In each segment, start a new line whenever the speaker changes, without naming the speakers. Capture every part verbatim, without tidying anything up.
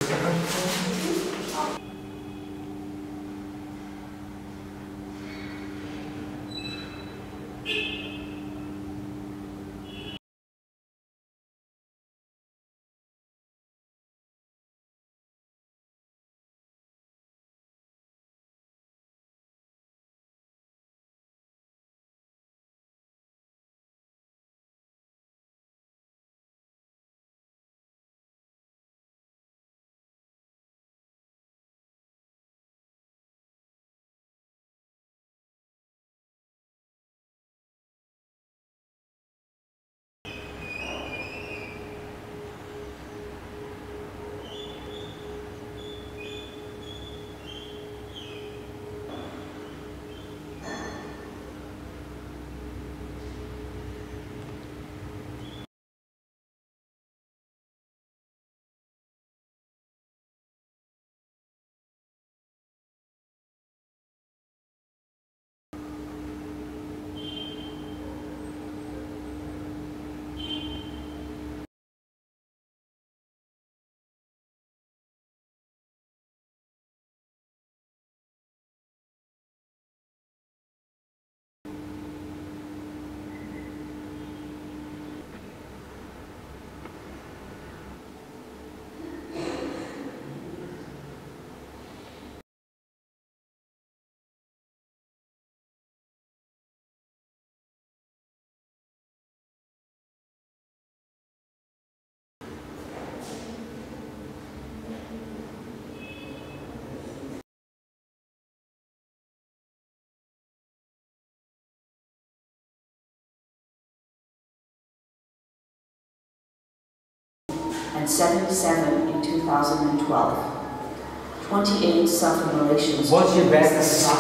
And seventy-seven in two thousand twelve. twenty-eight self-immolations.
What's your best?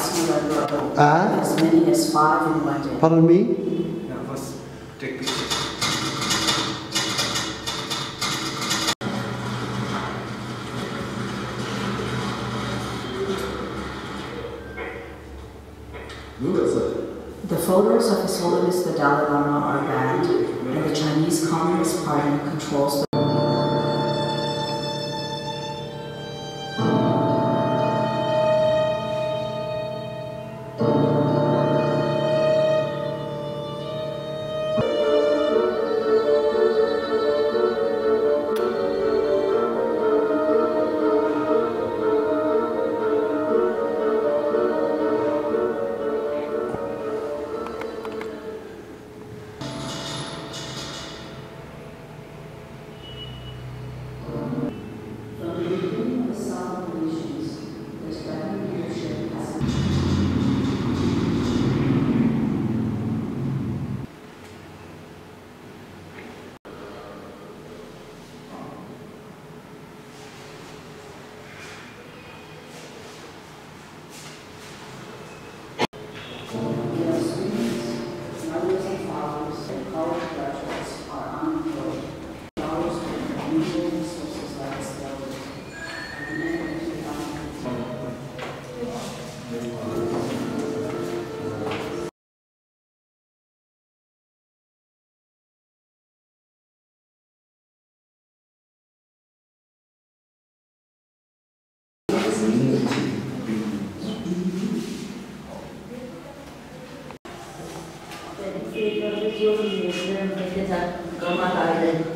Uh, as many as five in one day.
Pardon me? No, first take pictures.
The photos of His Holiness the Dalai Lama are banned, and the Chinese Communist Party controls the
Cái video này mình sẽ có mặt tại đây.